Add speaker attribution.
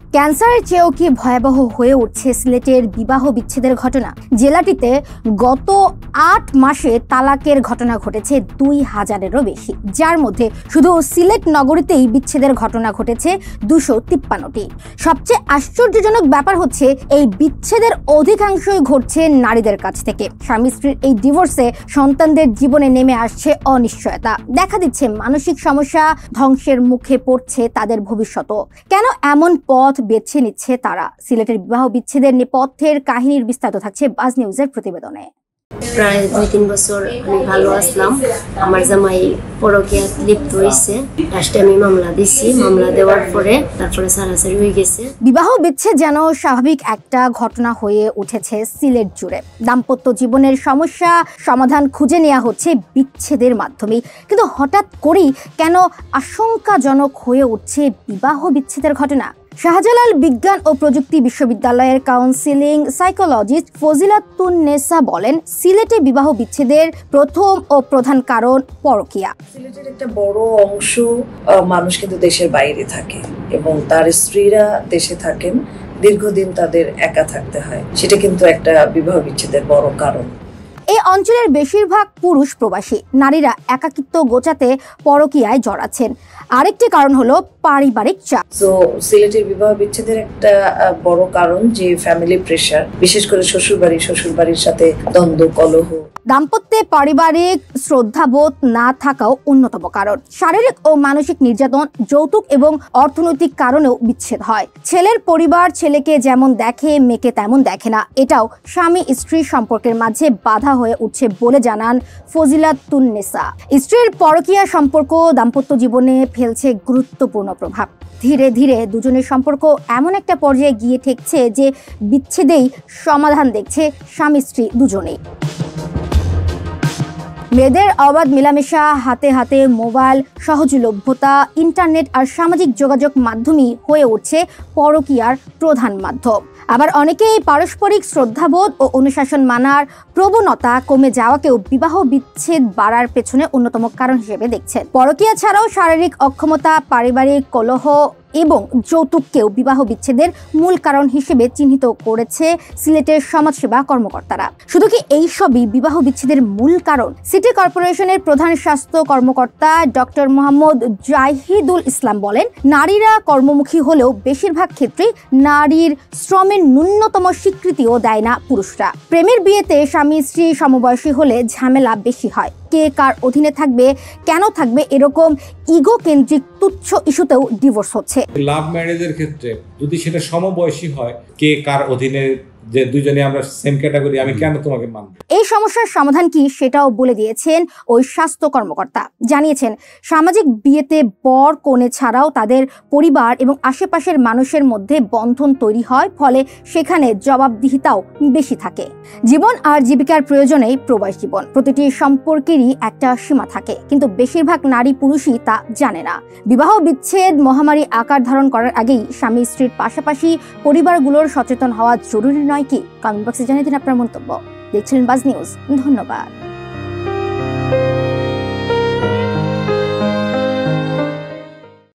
Speaker 1: ক্যান্সারের চেয়েও কি ভয়াবহ হয়ে উঠছে সিলেটের বিবাহ বিচ্ছেদের ঘটনা। জেলাটিতে গত ৮ মাসে তালাকের ঘটনা ঘটেছে ২,০০০-এরও বেশি, যার মধ্যে শুধু সিলেট নগরীতেই বিচ্ছেদের ঘটনা ঘটেছে ২৫৩টি। সবচেয়ে আশ্চর্যজনক ব্যাপার হচ্ছে এই বিচ্ছেদের অধিকাংশই ঘটছে নারীদের কাছ থেকে। স্বামী স্ত্রীর এই ডিভোর্সে সন্তানদের জীবনে নেমে আসছে অনিশ্চয়তা, দেখা দিচ্ছে মানসিক সমস্যা, ধ্বংসের মুখে পড়ছে তাদের ভবিষ্যৎও। কেন এমন পথ বেছে নিচ্ছে তারা? সিলেটের বিবাহ বিচ্ছেদের নেপথ্যের কাহিনীর বিস্তারিত থাকছে বাজ নিউজের প্রতিবেদনে।
Speaker 2: প্রায় ২-৩ বছর আমি ভালো আসলাম, আমার জামাই পরকীয়ায় লিপ্ত হয়েছে। লাস্টে আমি মামলা দিছি, মামলা দেওয়ার পরে তারপরে সারাসারি হয়ে গেছে।
Speaker 1: বিবাহ বিচ্ছেদ যেন স্বাভাবিক একটা ঘটনা হয়ে উঠেছে সিলেট জুড়ে। দাম্পত্য জীবনের সমস্যা সমাধান খুঁজে নেওয়া হচ্ছে বিচ্ছেদের মাধ্যমে, কিন্তু হঠাৎ করেই কেন আশঙ্কাজনক হয়ে উঠছে বিবাহ বিচ্ছেদের ঘটনা? শাহজালাল বিজ্ঞান ও প্রযুক্তি বিশ্ববিদ্যালয়ের কাউন্সিলিং সাইকোলজিস্ট ফজিলাতুন্নেসা বলেন, সিলেটে বিবাহ বিচ্ছেদের প্রথম ও প্রধান কারণ পরকীয়া।
Speaker 3: সিলেটের একটা বড় অংশ মানুষ কিন্তু দেশের বাইরে থাকে এবং তার স্ত্রীরা দেশে থাকেন, দীর্ঘদিন তাদের একা থাকতে হয়, সেটা কিন্তু একটা বিবাহ বিচ্ছেদের বড় কারণ।
Speaker 1: এই অঞ্চলের বেশিরভাগ পুরুষ প্রবাসী, নারীরা একাকিত্ব গোচাতে পরকীয়ায় জড়াচ্ছেন। আরেকটি কারণ হলো পারিবারিক চাপ।
Speaker 3: তো সিলেটের বিবাহ বিচ্ছেদের একটা বড় কারণ যে ফ্যামিলি প্রেশার, বিশেষ করে শ্বশুরবাড়ির সাথে দ্বন্দ্ব, কলহ।
Speaker 1: দাম্পত্যে পারিবারিক শ্রদ্ধাবোধ না থাকাও অন্যতম কারণ। শারীরিক ও মানসিক নির্যাতন, যৌতুক এবং অর্থনৈতিক কারণেও বিচ্ছেদ হয়। ছেলের পরিবার ছেলেকে যেমন দেখে, মেয়েকে তেমন দেখে না, এটাও স্বামী স্ত্রী সম্পর্কের মাঝে বাধা হয়ে উঠছে বলে জানান ফজিলাতুন্নেসা। স্ত্রীর পরকীয়া সম্পর্ক দাম্পত্য জীবনে ফেলছে গুরুত্বপূর্ণ প্রভাব। ধীরে ধীরে দুজনের সম্পর্ক এমন একটা পর্যায়ে গিয়ে ঠেকছে যে বিচ্ছেদেই সমাধান দেখছে স্বামী স্ত্রী দুজনেই। মেয়েদের অবাধ মেলামেশা, হাতে হাতে মোবাইল, সহজলভ্যতা, ইন্টারনেট আর সামাজিক যোগাযোগ মাধ্যমই হয়ে উঠছে পরকীয়ার প্রধান মাধ্যম। আবার অনেকেই পারস্পরিক শ্রদ্ধাবোধ ও অনুশাসন মানার প্রবণতা কমে যাওয়াকেও বিবাহ বিচ্ছেদ বাড়ার পেছনে অন্যতম কারণ হিসেবে দেখছেন। পরকীয়া ছাড়াও শারীরিক অক্ষমতা, পারিবারিক কলহ এবং যৌতুককেও বিবাহ বিচ্ছেদের মূল কারণ হিসেবে চিহ্নিত করেছে সিলেটের সমাজসেবা কর্মকর্তারা। শুধু কি এই সবই বিবাহ বিচ্ছেদের মূল কারণ? সিটি কর্পোরেশনের প্রধান স্বাস্থ্য কর্মকর্তা ডক্টর মোহাম্মদ জাহিদুল ইসলাম বলেন, নারীরা কর্মমুখী হলেও বেশিরভাগ ক্ষেত্রেই নারীর শ্রমের ন্যূনতম স্বীকৃতিও দেয় না পুরুষরা। প্রেমের বিয়েতে স্বামী স্ত্রী সমবয়সী হলে ঝামেলা বেশি হয়। কে কার অধীনে থাকবে, কেন থাকবে, এরকম ইগো কেন্দ্রিক তুচ্ছ ইস্যুতেও ডিভোর্স হচ্ছে।
Speaker 4: লাভ ম্যারেজের ক্ষেত্রে যদি সেটা সমবয়সী হয়, কে কার অধীনে, যে দুজনে আমরা সেম ক্যাটাগরি, আমি কেন তোমাকে মানব?
Speaker 1: এই সমস্যার সমাধান কি সেটাও বলে দিয়েছেন ওই স্বাস্থ্য কর্মকর্তা। জানিয়েছেন, সামাজিক বিয়েতে বর কনে ছাড়াও তাদের পরিবার এবং আশেপাশের মানুষের মধ্যে বন্ধন তৈরি হয়, ফলে সেখানে জবাবদিহিতাও বেশি থাকে। জীবন আর জীবিকার প্রয়োজনেই প্রবাস জীবন। প্রতিটি সম্পর্কেরই একটা সীমা থাকে, কিন্তু বেশিরভাগ নারী পুরুষই তা জানে না। বিবাহ বিচ্ছেদ মহামারী আকার ধারণ করার আগেই স্বামী স্ত্রীর পাশাপাশি পরিবারগুলোর সচেতন হওয়া জরুরি নয় কি? কমেন্ট বক্সে জানিয়ে দিন আপনার মন্তব্য। দেখছিলেন বাজ নিউজ। ধন্যবাদ।